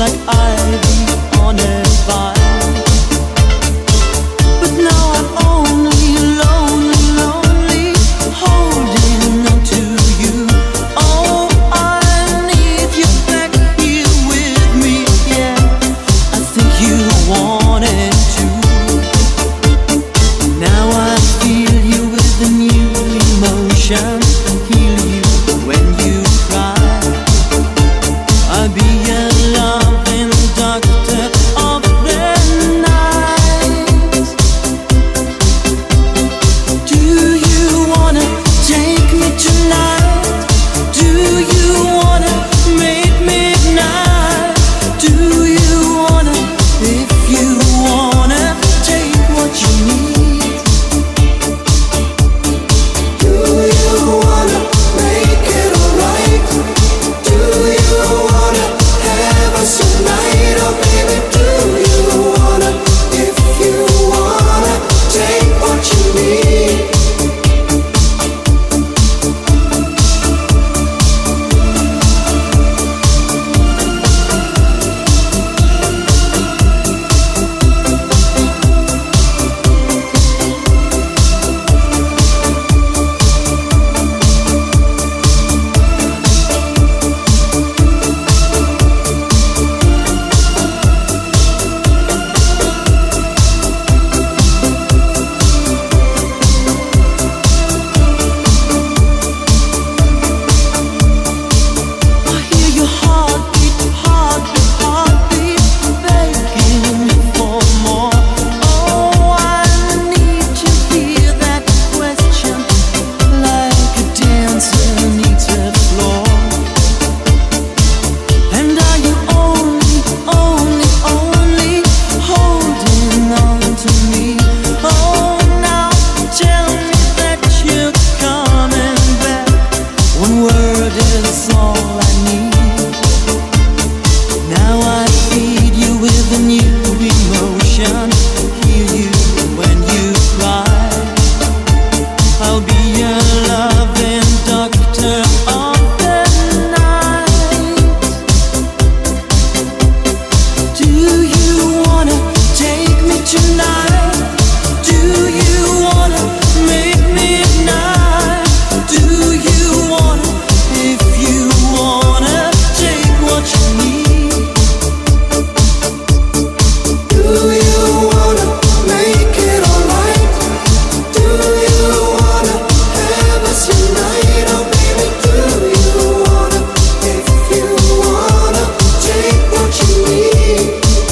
like ivy on a vine. But now I'm only lonely, lonely, holding on to you. Oh, I need you back here with me, yeah. I think you wanted to. Now I feel you with a new emotion, heal you when you cry. I'll be a loving doctor of the night. Do you wanna take me tonight? Do you wanna make midnight? Do you wanna, if you wanna, take what you need? Do you wanna make it alright? Do you wanna have us tonight? Oh baby, do you wanna, if you wanna, take what you need? I hear your heartbeat, heartbeat, heartbeat, begging me for more. Oh, I need to hear that question, like a dancer needs a floor. And are you only, only, only holding on to me? Oh, now tell me that you're coming back. One word is all I need. Now I feed you with a new emotion, heal you when you cry. I'll be a loving doctor of the night. Do you wanna take me tonight? Do you wanna make midnight? Do you wanna, if you wanna, take what you need? Do you wanna make it alright? Do you wanna have us tonight? Oh baby, do you wanna, if you wanna, take what you need?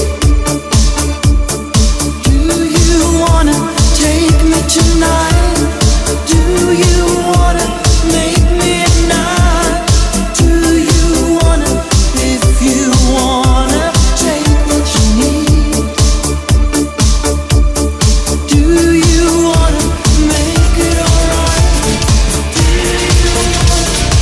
Do you wanna take me tonight? Do you wanna make midnight? Do you wanna, if you wanna, take what you need? Do you wanna make it alright? Do you wanna?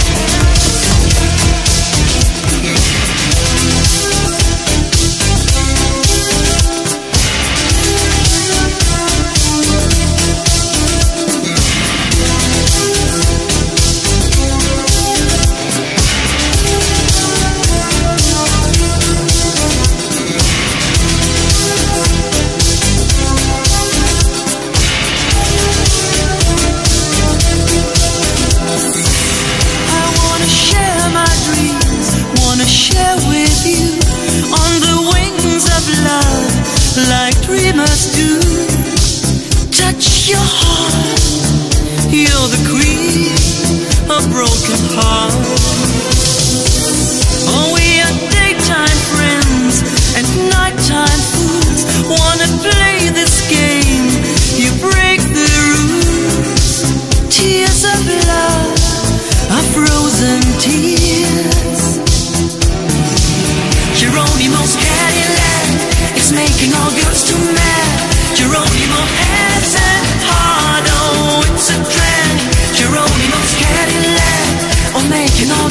I wanna share my dreams, wanna share with you on the wings of love, like dreamers do. Touch your heart, you're the queen of broken hearts. Oh, we are daytime friends and nighttime fools. Wanna play this game, you break the rules. Tears of love are frozen tears. Geronimo's Cadillac is making all girls too mad. Geronimo has a heart, oh, it's a drag. Geronimo's Cadillac, oh, making all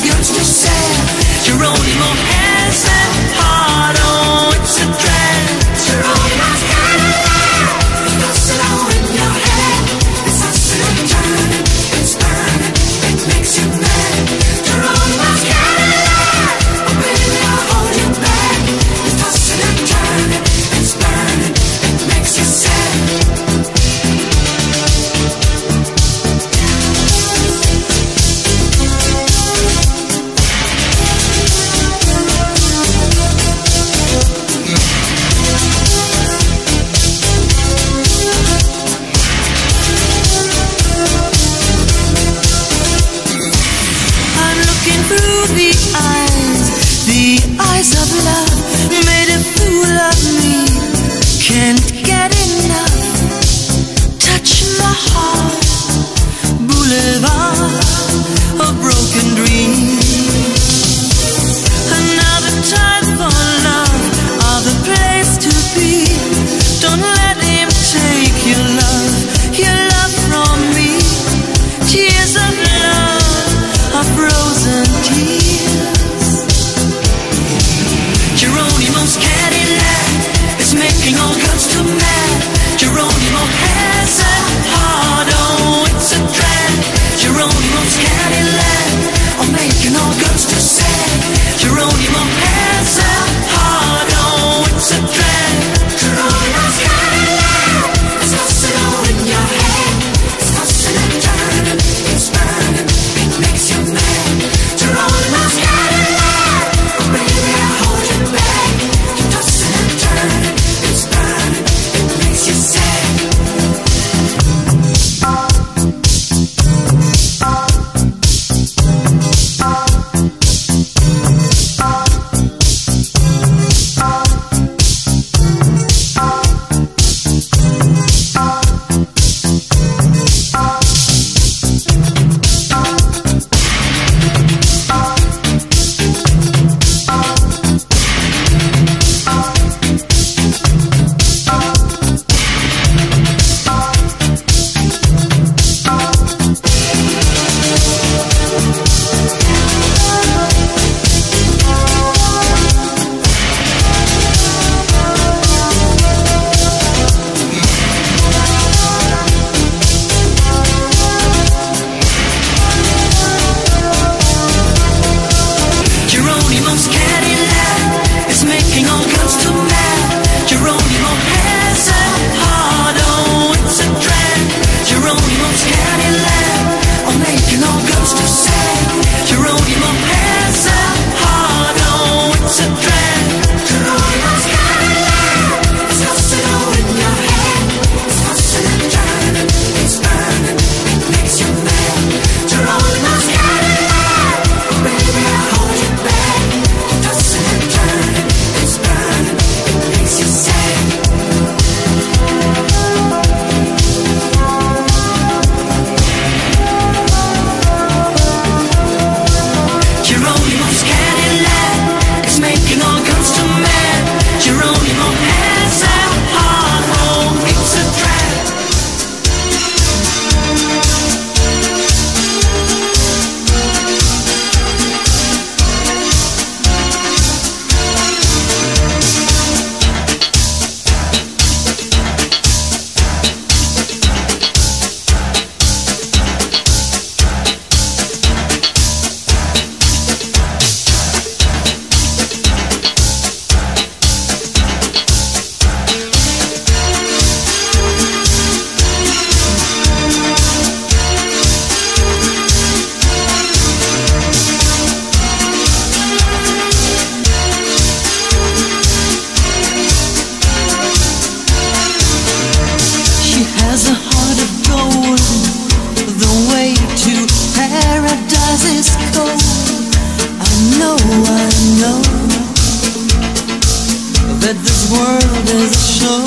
world is a show.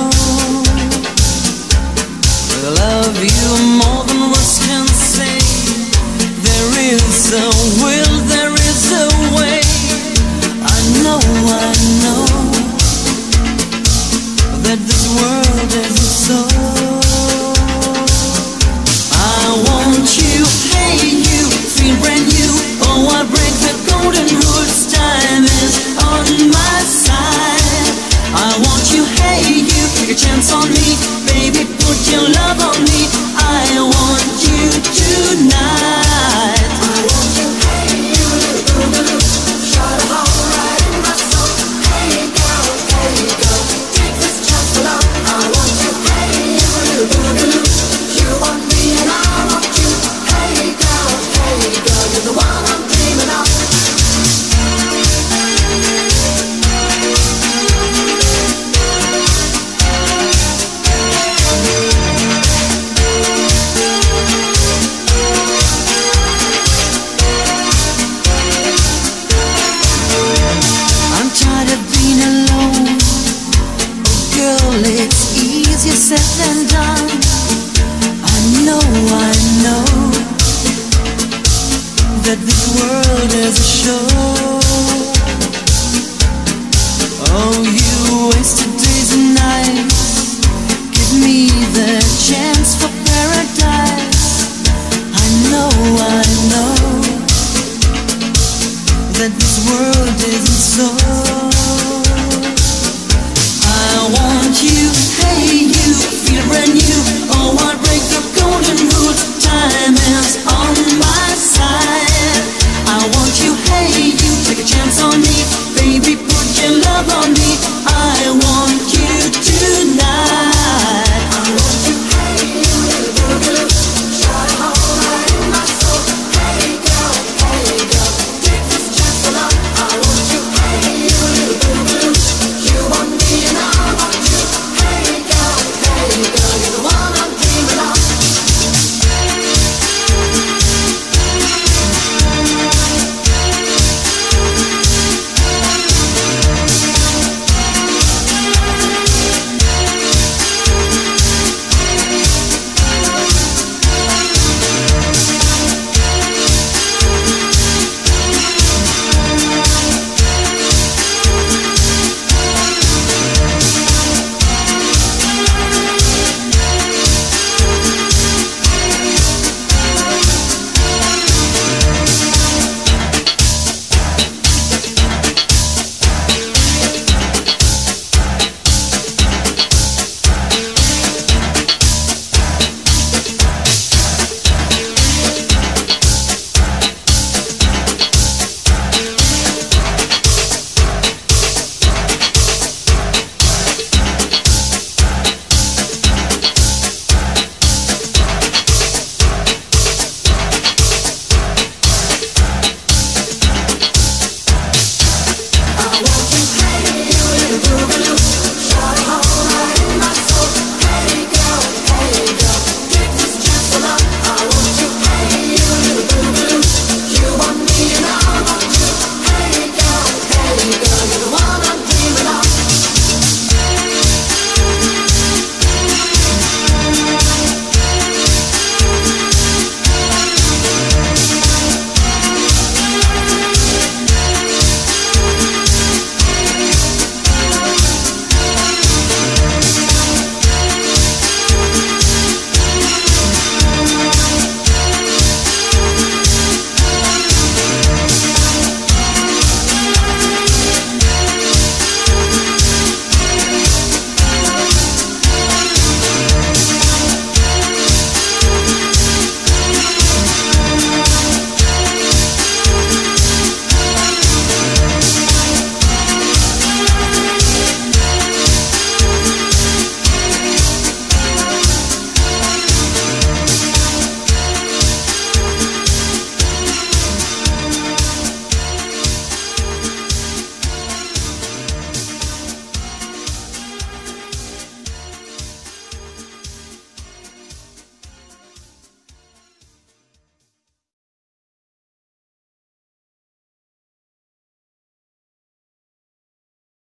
I love you more than words can say. There is a will, there is a way. I know that this world isn't so. I want you, hey you, feel brand new. Oh, I break the golden rules, time is on my side. I want you, hey you, take a chance on me. Baby, put your love on me. I want you tonight. I want you, hey you, boogaloo, shut a hole right in my soul. Hey girl, take this chance for love. I want you, hey you, boogaloo, you want me and I want you. Hey girl, you're the one I'm dreaming of. I'm tired of being alone. Oh girl, it's easier said than done. I know that this world is a show. Oh, you wasted days and nights. Give me the chance for paradise. I know that this world isn't so.